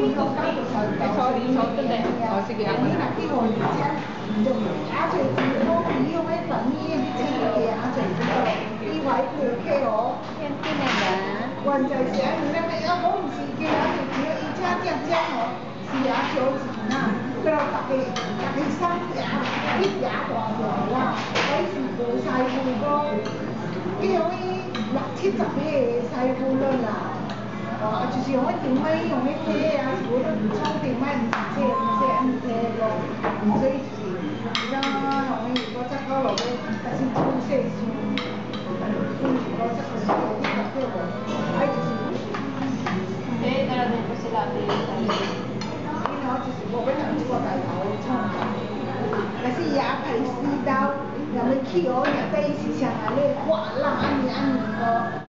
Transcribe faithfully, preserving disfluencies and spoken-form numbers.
你讲到就才到，你说对嘞，我是个阿妹。你若去互人家，就阿侪钱，我伊用迄饭米去请个阿侪钱哦，伊怀顾客哦。天天的人。原在是安尼，咱们要我毋是叫阿侪钱，伊请正正哦，是阿收钱呐，过来大家大家送牙，一牙大条啦，还是无师傅讲，叫伊六七十个师傅了啦。哦，就是用迄长尾用迄体啊，是无咧冲长尾，毋是这毋是安尼体咯，所以就是比较容易我再到落去，还是出细数，出五十个数，你讲对无？还就是，诶，当然不是啦，对。然后就是我要从这个大头创造，但是也陪死到，然后去学人家伊是谁来咧画浪安尼安尼哦。